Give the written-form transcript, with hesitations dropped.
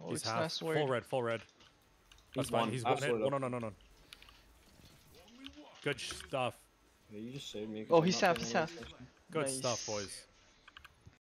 Oh, He's it's half. last word. Full red, full red. That's He's fine. one. He's one hit. Absolute Oh, no. Good stuff. Yeah, you just saved me. 'cause Oh, I'm he's not half, getting he's any half. inflation. Good Nice. stuff, boys.